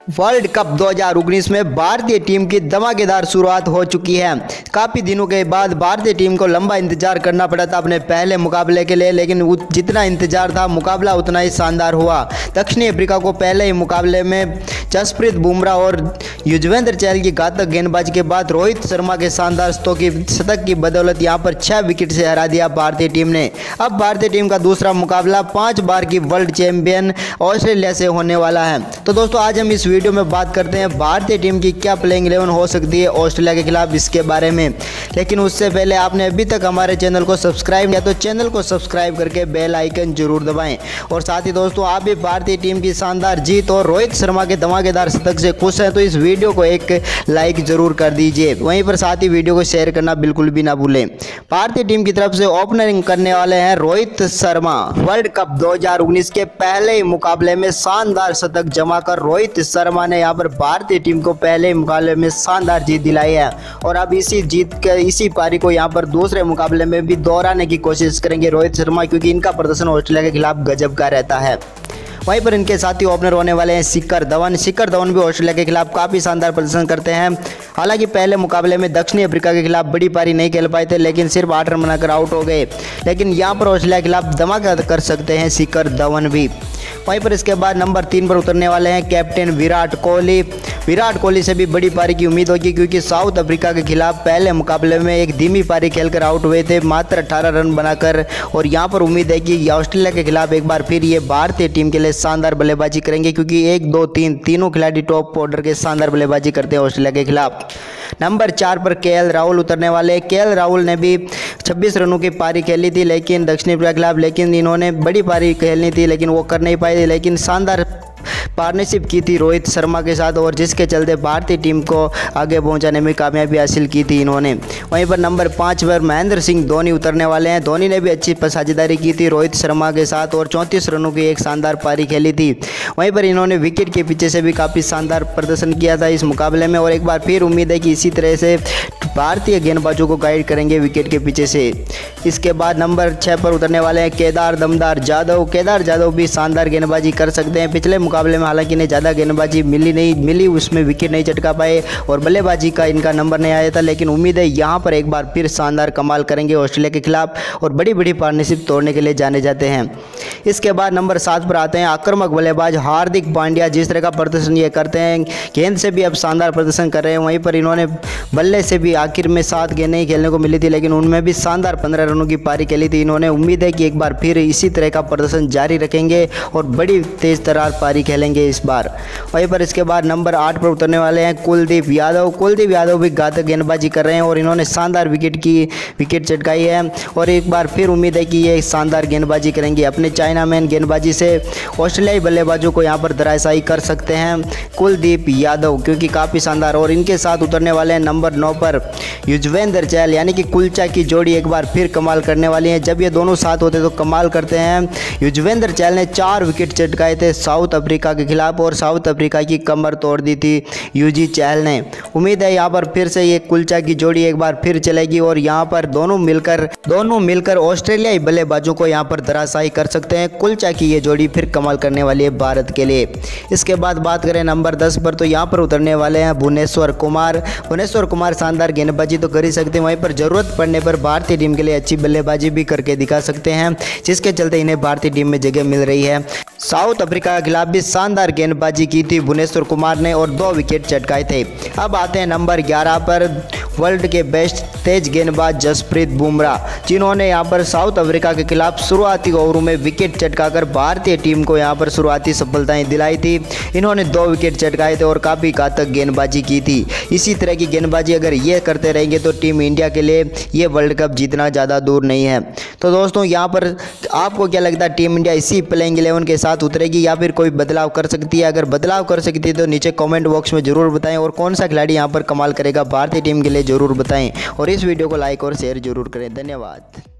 World cup 2019 में भारतीय team की धमाकेदार शुरुआत हो चुकी है। काफ़ी दिनों के बाद भारतीय टीम को लंबा इंतजार करना पड़ा था अपने पहले मुकाबले के लिए, लेकिन जितना इंतजार था मुकाबला उतना ही शानदार हुआ। दक्षिणी अफ्रीका को पहले ही मुकाबले में जसप्रीत बुमराह और युजवेंद्र चहल की घातक गेंदबाजी के बाद रोहित शर्मा के शानदार शतक की बदौलत यहां पर 6 विकेट से हरा दिया भारतीय टीम ने। अब भारतीय टीम का दूसरा मुकाबला 5 बार की वर्ल्ड चैंपियन ऑस्ट्रेलिया से होने वाला है। तो दोस्तों आज हम इस वीडियो में बात करते हैं भारतीय टीम की क्या प्लेइंग 11 हो सकती है ऑस्ट्रेलिया के खिलाफ, इसके बारे में। लेकिन उससे पहले आपने अभी तक हमारे चैनल को सब्सक्राइब किया तो चैनल को सब्सक्राइब करके बेल आइकन जरूर दबाएं। और साथ ही दोस्तों आप भी भारतीय टीम की शानदार जीत और रोहित शर्मा के धमाकेदार शतक से खुश हैं तो इस वीडियो को एक लाइक जरूर कर दीजिए। वहीं पर साथ ही वीडियो को शेयर करना बिल्कुल भी ना भूलें। भारतीय टीम की तरफ से ओपनिंग करने वाले हैं रोहित शर्मा। वर्ल्ड कप 2019 के पहले ही मुकाबले में शानदार शतक जमा कर रोहित शर्मा ने यहाँ पर भारतीय टीम को पहले मुकाबले में शानदार जीत दिलाई है। और अब इसी पारी को यहाँ पर दूसरे मुकाबले में भी दोहराने की कोशिश करेंगे रोहित शर्मा, क्योंकि इनका प्रदर्शन ऑस्ट्रेलिया के खिलाफ गजब का रहता है। वहीं पर इनके साथी ओपनर होने वाले हैं शिखर धवन भी ऑस्ट्रेलिया के खिलाफ काफ़ी शानदार प्रदर्शन करते हैं। हालांकि पहले मुकाबले में दक्षिणी अफ्रीका के खिलाफ बड़ी पारी नहीं खेल पाए थे, लेकिन सिर्फ 8 रन बनाकर आउट हो गए। लेकिन यहां पर ऑस्ट्रेलिया के खिलाफ धमाका कर सकते हैं शिखर धवन भी। वहीं पर इसके बाद नंबर 3 पर उतरने वाले हैं कैप्टन विराट कोहली से भी बड़ी पारी की उम्मीद होगी, क्योंकि साउथ अफ्रीका के खिलाफ पहले मुकाबले में एक धीमी पारी खेलकर आउट हुए थे मात्र 18 रन बनाकर। और यहां पर उम्मीद है कि ऑस्ट्रेलिया के खिलाफ एक बार फिर ये भारतीय टीम के लिए शानदार बल्लेबाजी करेंगे, क्योंकि 1, 2, 3 तीनों खिलाड़ी टॉप ऑर्डर के शानदार बल्लेबाजी करते हैं ऑस्ट्रेलिया के खिलाफ। नंबर 4 पर केएल राहुल उतरने वाले। केएल राहुल ने भी 26 रनों की पारी खेली थी लेकिन दक्षिणी अफ्रीका के खिलाफ, लेकिन इन्होंने बड़ी पारी खेलनी थी लेकिन वो कर नहीं पाए। लेकिन शानदार पार्टनरशिप की थी रोहित शर्मा के साथ और जिसके चलते भारतीय टीम को आगे पहुंचाने में कामयाबी हासिल की थी इन्होंने। वहीं पर नंबर 5 पर महेंद्र सिंह धोनी उतरने वाले हैं। धोनी ने भी अच्छी साझेदारी की थी रोहित शर्मा के साथ और 34 रनों की एक शानदार पारी खेली थी। वहीं पर इन्होंने विकेट के पीछे से भी काफ़ी शानदार प्रदर्शन किया था इस मुकाबले में। और एक बार फिर उम्मीद है कि इसी तरह से भारतीय गेंदबाजों को गाइड करेंगे विकेट के पीछे से। इसके बाद नंबर 6 पर उतरने वाले हैं केदार जाधव भी शानदार गेंदबाजी कर सकते हैं। पिछले मुकाबले में हालांकि इन्हें ज़्यादा गेंदबाजी मिली उसमें विकेट नहीं चटका पाए और बल्लेबाजी का इनका नंबर नहीं आया था, लेकिन उम्मीद है यहाँ पर एक बार फिर शानदार कमाल करेंगे ऑस्ट्रेलिया के खिलाफ और बड़ी बड़ी पार्टनरशिप तोड़ने के लिए जाने जाते हैं। इसके बाद नंबर 7 पर आते हैं आक्रामक बल्लेबाज हार्दिक पांड्या। जिस तरह का प्रदर्शन ये करते हैं, गेंद से भी अब शानदार प्रदर्शन कर रहे हैं। वहीं पर इन्होंने बल्ले से भी आखिर में 7 गेंदें ही खेलने को मिली थी, लेकिन उनमें भी शानदार 15 रनों की पारी खेली थी इन्होंने। उम्मीद है कि एक बार फिर इसी तरह का प्रदर्शन जारी रखेंगे और बड़ी तेज तर्रार पारी खेलेंगे इस बार। वहीं पर इसके बाद नंबर 8 पर उतरने वाले हैं कुलदीप यादव भी घातक गेंदबाजी कर रहे हैं और इन्होंने शानदार विकेट चटकाई है। और एक बार फिर उम्मीद है कि ये शानदार गेंदबाजी करेंगे। अपने चाइनामैन गेंदबाजी से ऑस्ट्रेलियाई बल्लेबाजों को यहाँ पर धराशायी कर सकते हैं कुलदीप यादव, क्योंकि काफ़ी शानदार। और इनके साथ उतरने वाले हैं नंबर 9 पर युजवेंद्र चहल, यानी कि कुलचा की जोड़ी एक बार फिर कमाल करने वाली है। जब ये दोनों साथ होते तो कमाल करते हैं। युजवेंद्र चहल ने 4 विकेट चटकाए थे साउथ अफ्रीका के खिलाफ और साउथ अफ्रीका की कमर तोड़ दी थी यूजी चहल ने। उम्मीद है यहाँ पर फिर से ये कुलचा की जोड़ी एक बार फिर चलेगी और यहाँ पर दोनों मिलकर ऑस्ट्रेलियाई बल्लेबाजों को यहाँ पर धराशायी कर सकते हैं। कुलचा की ये जोड़ी फिर कमाल करने वाली है भारत के लिए। इसके बाद बात करें नंबर 10 पर, तो यहाँ पर उतरने वाले हैं भुवनेश्वर कुमार शानदार गेंदबाजी तो कर ही सकते हैं, वहीं पर जरूरत पड़ने पर भारतीय टीम के लिए अच्छी बल्लेबाजी भी करके दिखा सकते हैं, जिसके चलते इन्हें भारतीय टीम में जगह मिल रही है। साउथ अफ्रीका के खिलाफ भी शानदार गेंदबाजी की थी भुवनेश्वर कुमार ने और 2 विकेट चटकाए थे। अब आते हैं नंबर 11 पर वर्ल्ड के बेस्ट तेज गेंदबाज जसप्रीत बुमराह, जिन्होंने यहाँ पर साउथ अफ्रीका के खिलाफ शुरुआती ओवरों में विकेट चटकाकर भारतीय टीम को यहाँ पर शुरुआती सफलताएं दिलाई थी। इन्होंने 2 विकेट चटकाए थे और काफ़ी घातक गेंदबाजी की थी। इसी तरह की गेंदबाजी अगर ये करते रहेंगे तो टीम इंडिया के लिए ये वर्ल्ड कप जीतना ज़्यादा दूर नहीं है। तो दोस्तों यहाँ पर आपको क्या लगता है, टीम इंडिया इसी प्लेइंग 11 के साथ उतरेगी या फिर कोई बदलाव कर सकती है? अगर बदलाव कर सकती है तो नीचे कमेंट बॉक्स में ज़रूर बताएं और कौन सा खिलाड़ी यहाँ पर कमाल करेगा भारतीय टीम के लिए ज़रूर बताएं और इस वीडियो को लाइक और शेयर ज़रूर करें। धन्यवाद।